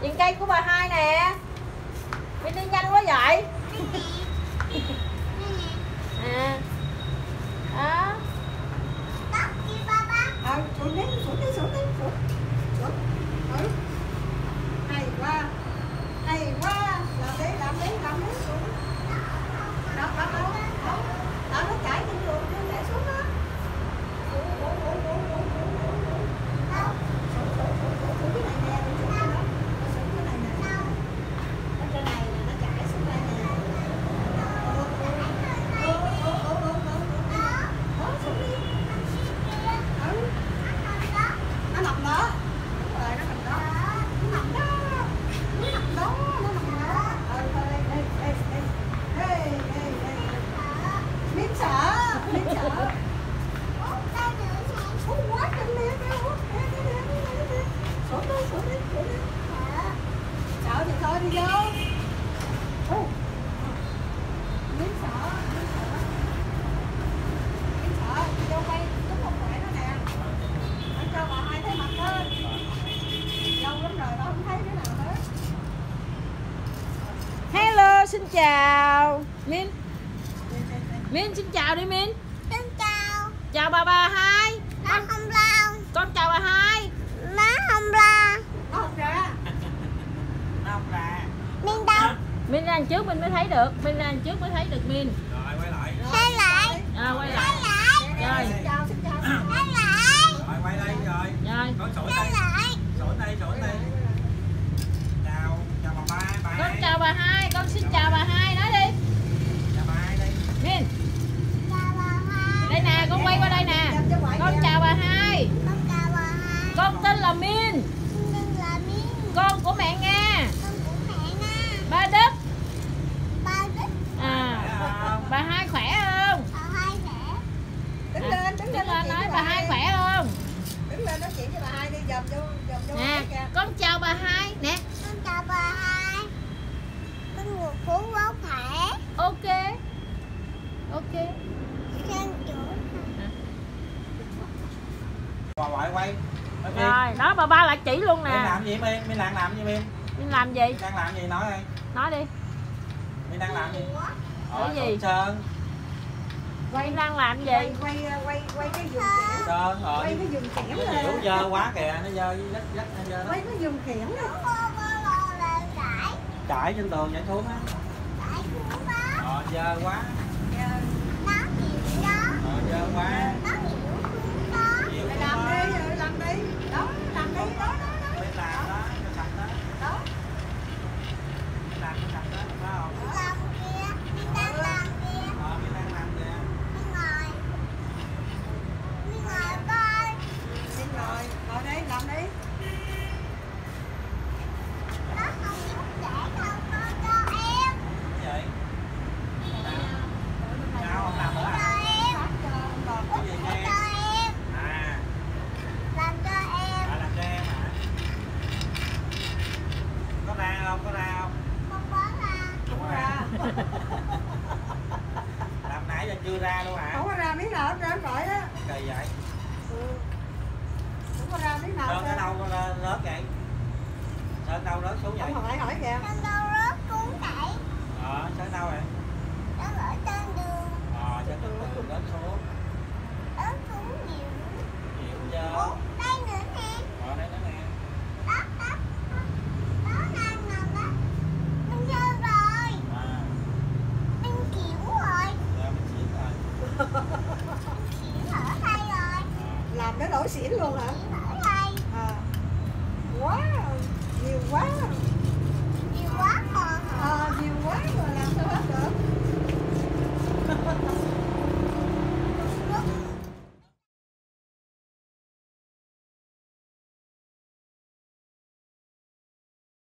Viên cây của bà Hai nè. Min đi nhanh quá vậy. À. Đó. Xuống đi. Hay quá. Làm đi. Xuống. Đó. Đó, nó chảy trên đường chứ để xuống đó. Xuống cái này nè, xuống cái này nè. Ở trên này nè, nó chảy xuống đây nè. Đó, xuống đi. Nó nằm đó. Đúng rồi, nó nằm đó. Miếng sợ. Út quá chân nè, Út. Xuống đi. Sợ thì thôi đi vô. Miếng sợ. Đi vô quay đúng không khỏe nó nè. Để cho bà Hai thấy mặt lên. Lâu lắm rồi bà không thấy cái nào hết. Hello, xin chào. Min xin chào đi Min. Xin chào. Chào bà Hai. Má không lao. Con chào bà Hai. Má không la. Nó không ra. Min đâu? Min ra trước Min mới thấy được. Min. Rồi quay lại. Thấy lại. Quay Thấy lại. lại. Rồi. Xin chào. Thấy lại. Rồi quay đây rồi. Rồi. Con sủi Thấy đây. lại. Sủi đây. Chào bà Hai. Con chào bà Hai. Con xin chào bà Hai nói đi. Chào bà Hai đi. Min. Chào bà Hai. Đây nè, con quay qua đây nè. Con chào bà Hai. Con chào bà Hai. Con tên là Min. Con là Min. Con của mẹ Nga. Con của mẹ Nga. Ba Đức. Ba Đức. Bà Hai khỏe không? Bà Hai khỏe. Đứng lên Nói bà Hai khỏe không? Đứng lên nói chuyện với bà Hai đi, dòm vô Nè, kìa. con chào bà Hai nè. Con chào bà Hai. Con ngủ phú bố khỏe. Ok. Sang chỗ. Quay. Rồi, đó bà ba lại chỉ luôn Mình nè. làm gì Min? Min đang làm gì Min? Min làm gì? Đang làm gì nói đi. Nói đi. Min đang làm gì? Cái gì? Sơn. Min đang làm gì? Quay cái giường kẽm. Sơn rồi. Quay cái giường kẽm Nó lên. nhiễu dơ quá kìa, nó dơ nó dơ đó. Quay cái giường kẽm lên. Trải trên tường nhảy xuống á. Dơ quá. Dơ quá. Nhiều Rồi làm đi. Đó, làm đi. Đó. Bên làm đó, cho sạch đó. Đó. Làm cho sạch đó, phải không? Mình đang làm kìa. Xin ngồi đây, làm đi. Cái gì? Sao không làm nữa à? Cái gì nghe? À, Làm cho em. làm cho em hả? Có ra không? Không có là. Không có ra. Làm nãy giờ chưa ra luôn hả? Không có ra miếng nào hết trơn rồi á. Kỳ vậy? Không có ra miếng nào hết Sơn ở trơn. đâu rớt vậy? Sơn đâu rớt xuống vậy? Ông hỏi kìa. Con đâu rớt cuốn đẩy. Sơn đâu vậy? Nó ở trên đường. Trên đường rớt xuống. Rớt xuống nhiều. Nhiều chưa? Ủa, đây nữa nè. Đây nữa nè. Đó. Đó đang nằm đó. Mình rơi rồi. Mình kiểu rồi. Mình xỉn rồi. Kiểu ở đây rồi. Làm cái nổi xỉn luôn hả?